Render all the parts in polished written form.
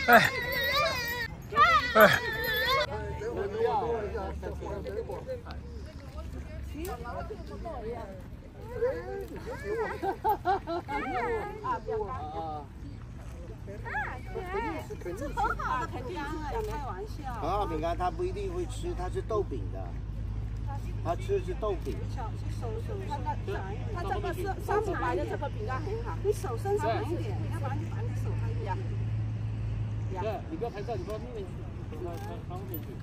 哎哎。 这很好的饼干啊，开玩笑。 很好饼干，他不一定会吃，它是豆饼的，他吃的是豆饼。 手，它这个是上次买的这个饼干很好，你手伸长一点，要不然就把你手拍压。 对，你不要拍照，你不要面面去，方便去。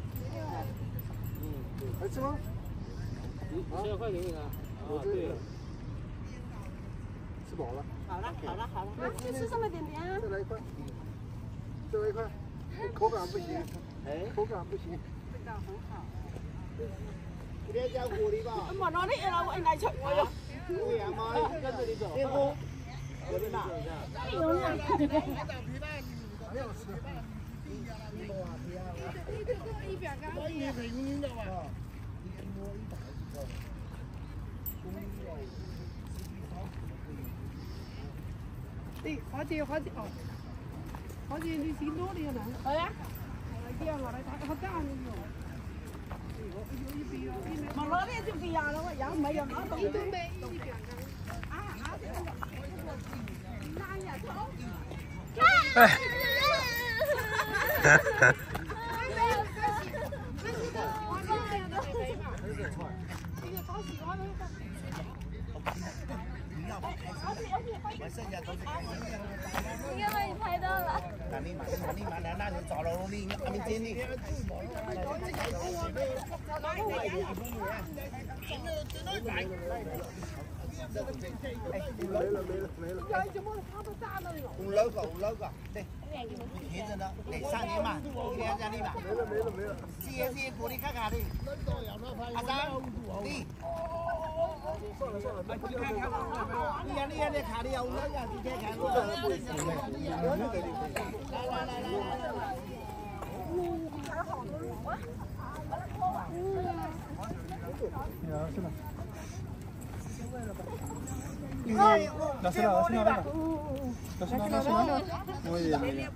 还吃吗？ 10块给你了。啊，对。 吃饱了。 好了，你吃什么点点啊？ 再来一块，再来一块，口感不行，口感不行。 味道很好。 别加狐狸吧。 莫拿你来，我来出我哟。 对呀，妈， 跟着你走。 天空，有点大。 有呀。 没有吃。 哎，花姐哦，花姐你挺多的呀，那。 係啊。 啲啊，我嚟睇下單嘅喎。 莫攞呢就俾人咯，有唔係又攞到？ 都沒一點哎。 我剩下都是开心的。 应该把你拍到了。 那你找了你阿明经理。 没了。 五楼个，对，贴着呢，得3年嘛，1年奖励嘛。 没了。 谢鼓励看看的。阿三，你。 算了， 你看这卡里有那个，直接看我。 还有好多肉啊！ 是的。 拿去了。我也没。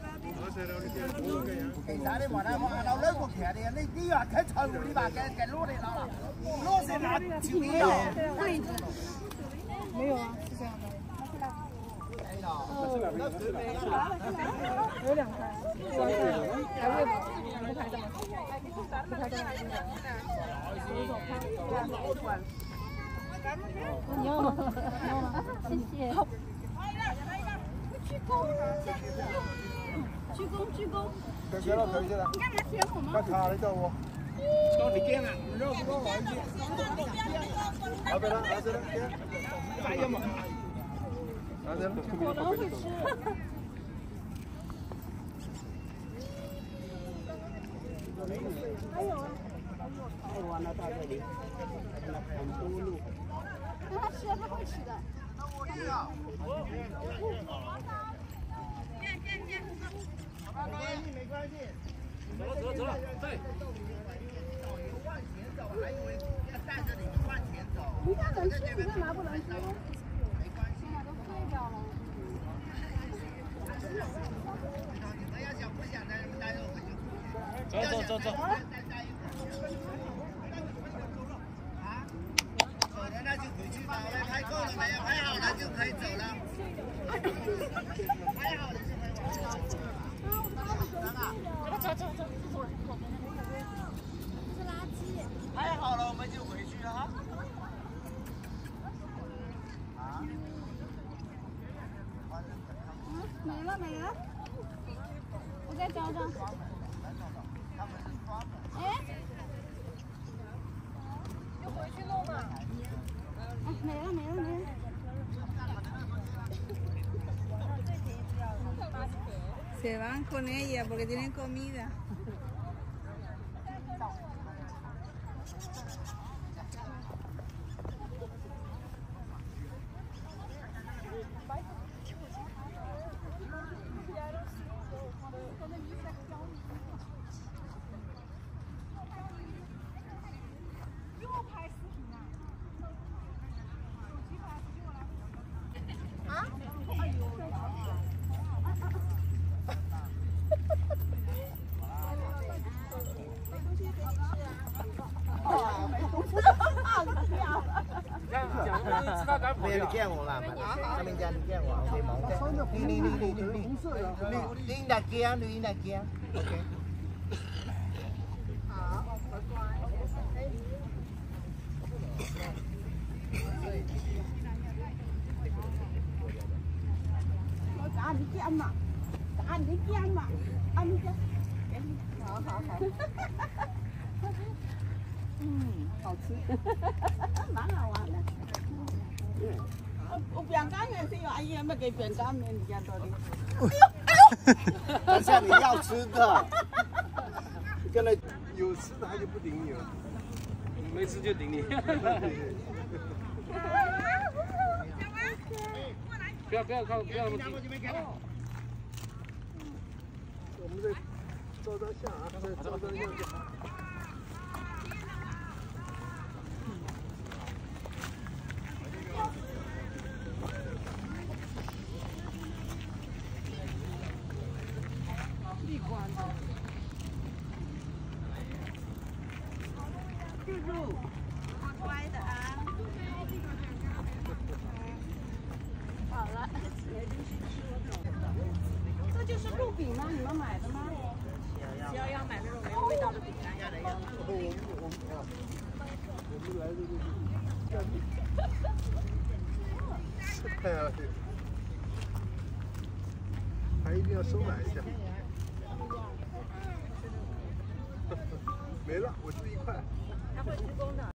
其他的话呢，我老兩個騎的，你話睇財務你話嘅攞嚟攞成拿條嘢啊！ 沒有啊，是這樣的。有2塊。還會不拍的嗎？不拍的嗎？你要嗎？謝謝。鞠躬。 可以了。 你干嘛学我吗？ 把卡来叫我。 到你见了， 你要不帮我一句。好的了。 哎呀妈！ 可能会吃。还有啊。 太晚了，到这里，很多路。 让他吃，他会吃的。 没关系。 走了，对。 往前走，还以为要带着你往前走。 你家能吃，你干嘛不能吃？ 没关系， 都废掉了。 你们要想不想带着回去？ 走。 啊？走了那就回去吧。我拍够了没有？拍好了就可以走了。拍好了就可以走了。走。 是垃圾。 拍好了我们就回去了哈。 没了。我再找找。哎。就回去弄嘛。没了。 Se van con ella porque tienen comida. 没有你见我嘛？上面家你见我，对吗？你那见，你那见 ，OK。好，乖乖。 我打你肩嘛，打你肩嘛，啊你肩，好好好。好吃，蛮好玩的。我饼干也是有阿姨们给饼干面，你家多的。 等下你要吃的，跟那有吃的他就不顶你了。 没吃就顶你。不要看，不要那么近。 我们再照张相啊，再照张相就好。 乖的啊。好了，这就是鹿饼吗？你们买的吗？ 只要买那种没有味道的饼干。 我们来这个太阳穴，还一定要收买一下。没了，我就1块。 他会助攻的。